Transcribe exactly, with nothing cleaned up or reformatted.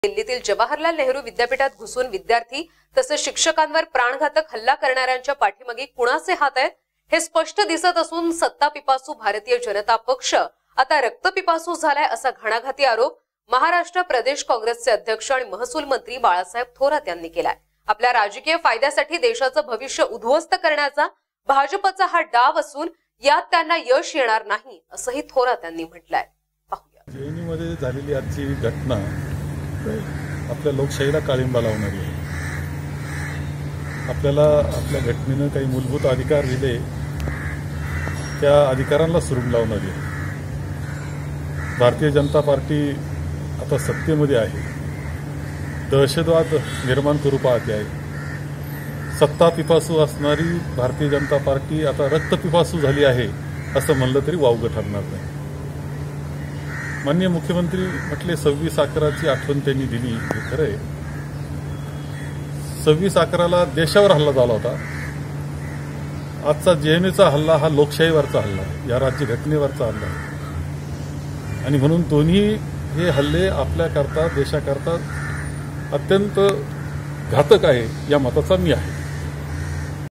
दिल्लीतील जवाहरलाल नेहरू विद्यापीठात घुसून विद्यार्थी तसेच शिक्षकांवर प्राणघातक हल्ला करणाऱ्यांच्या पाठीमागे कुणाचे हात आहेत हे स्पष्ट दिसत असून सत्ता पिपासू भारतीय जनता पक्ष आता रक्तपिपासू झालाय असा घणाघाती आरोप महाराष्ट्र प्रदेश काँग्रेसचे अध्यक्ष आणि महसूल मंत्री बाळासाहेब थोरात यांनी केलाय। आपल्या राजकीय फायद्यासाठी देशाचं भविष्य उद्ध्वस्त करण्याचा भाजपचा हा डाव असून यात त्यांना यश येणार नाही असंही थोरात यांनी म्हटलंय। पाहूया। जेएनयूमध्ये झालेली आजची घटना आपल्या लोकशाहीला काळिंबा लावणारी आहे। आपल्याला आपल्या घटनेनं काही मूलभूत अधिकार दिले त्या अधिकारांना सुरुंग लावणारी आहे। भारतीय जनता पार्टी आता सत्तेमध्ये आहे, दहशतवाद निर्माण करू पाहते आहे। सत्ता पिपासू असणारी भारतीय जनता पार्टी आता रक्तपिपासू झाली आहे असं म्हणलं तरी वावगं ठरणार नाही। माननीय मुख्यमंत्री म्हटले सव्वीस अकराची आठवण त्यांनी दिली, हे खरं आहे। सव्वीस अकराला देशावर हल्ला झाला होता। आजचा जेएनयूचा हल्ला हा लोकशाहीवरचा हल्ला आहे, या राज्यघटनेवरचा हल्ला आहे आणि म्हणून दोन्ही हे हल्ले आपल्याकरता देशाकरता अत्यंत घातक आहे या मताचा मी आहे।